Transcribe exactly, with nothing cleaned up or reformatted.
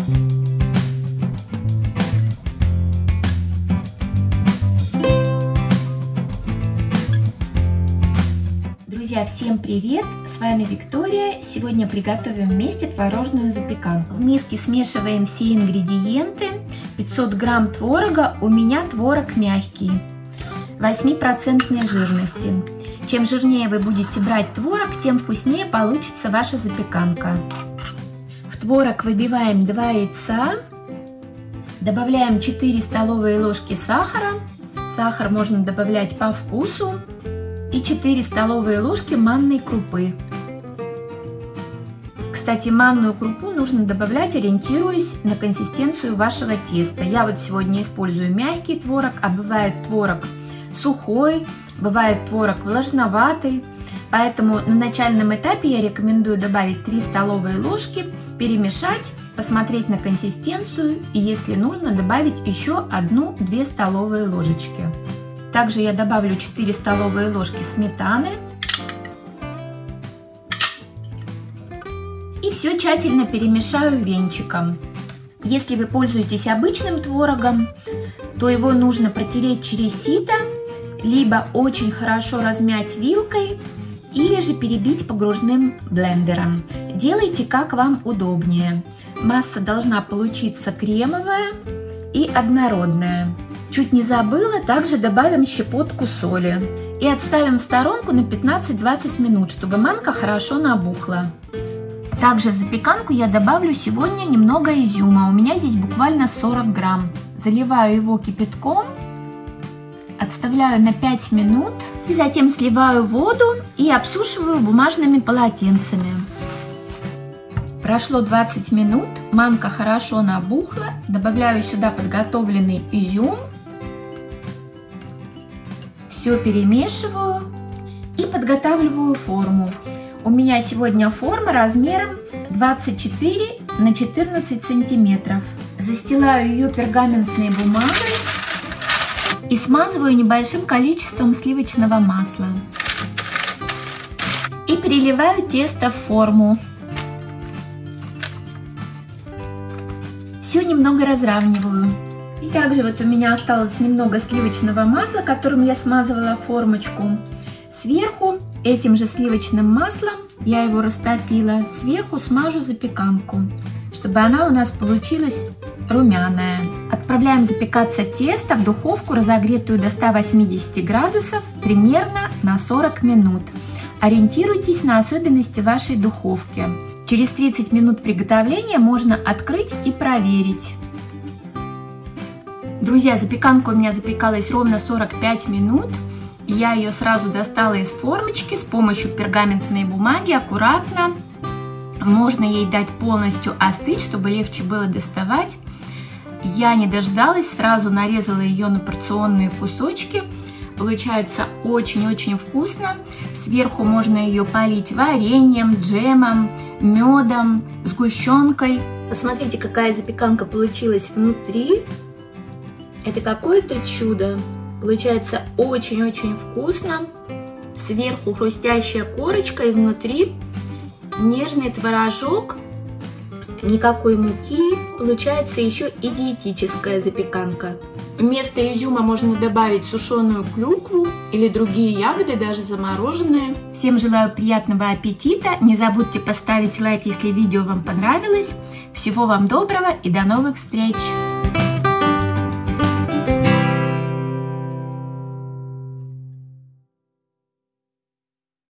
Друзья, всем привет! С вами Виктория. Сегодня приготовим вместе творожную запеканку. В миске смешиваем все ингредиенты. пятьсот грамм творога, у меня творог мягкий, восемь процентов жирности. Чем жирнее вы будете брать творог, тем вкуснее получится ваша запеканка. В творог выбиваем два яйца, добавляем четыре столовые ложки сахара. Сахар можно добавлять по вкусу. И четыре столовые ложки манной крупы. Кстати, манную крупу нужно добавлять, ориентируясь на консистенцию вашего теста. Я вот сегодня использую мягкий творог, а бывает творог сухой, бывает творог влажноватый. Поэтому на начальном этапе я рекомендую добавить три столовые ложки, перемешать, посмотреть на консистенцию и, если нужно, добавить еще одну-две столовые ложечки. Также я добавлю четыре столовые ложки сметаны. И все тщательно перемешаю венчиком. Если вы пользуетесь обычным творогом, то его нужно протереть через сито, либо очень хорошо размять вилкой, или же перебить погружным блендером. Делайте, как вам удобнее. Масса должна получиться кремовая и однородная. Чуть не забыла, также добавим щепотку соли и отставим в сторонку на пятнадцать-двадцать минут, чтобы манка хорошо набухла. Также в запеканку я добавлю сегодня немного изюма, у меня здесь буквально сорок грамм. Заливаю его кипятком, отставляю на пять минут и затем сливаю воду и обсушиваю бумажными полотенцами. Прошло двадцать минут, манка хорошо набухла, добавляю сюда подготовленный изюм. Все перемешиваю и подготавливаю форму. У меня сегодня форма размером двадцать четыре на четырнадцать сантиметров. Застилаю ее пергаментной бумагой и смазываю небольшим количеством сливочного масла. И переливаю тесто в форму. Все немного разравниваю. И также вот у меня осталось немного сливочного масла, которым я смазывала формочку. Сверху этим же сливочным маслом, я его растопила, сверху смажу запеканку, чтобы она у нас получилась румяная. Отправляем запекаться тесто в духовку, разогретую до ста восьмидесяти градусов, примерно на сорок минут. Ориентируйтесь на особенности вашей духовки. Через тридцать минут приготовления можно открыть и проверить. Друзья, запеканка у меня запекалась ровно сорок пять минут. Я ее сразу достала из формочки с помощью пергаментной бумаги, аккуратно. Можно ей дать полностью остыть, чтобы легче было доставать. Я не дождалась, сразу нарезала ее на порционные кусочки. Получается очень-очень вкусно. Сверху можно ее полить вареньем, джемом, медом, сгущенкой. Посмотрите, какая запеканка получилась внутри. Это какое-то чудо. Получается очень-очень вкусно. Сверху хрустящая корочка и внутри нежный творожок. Никакой муки. Получается еще и диетическая запеканка. Вместо изюма можно добавить сушеную клюкву или другие ягоды, даже замороженные. Всем желаю приятного аппетита. Не забудьте поставить лайк, если видео вам понравилось. Всего вам доброго и до новых встреч!